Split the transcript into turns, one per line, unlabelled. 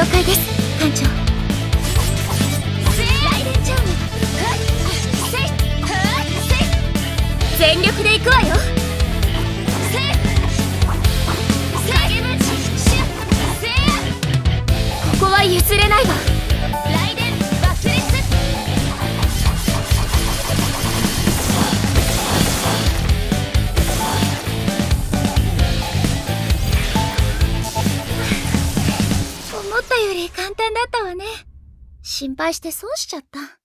了解です艦長。ライデンチャーム全力で行くわよ。ここは譲れないわ。ライデン爆裂。思ったより簡単だったわね。心配して損しちゃった。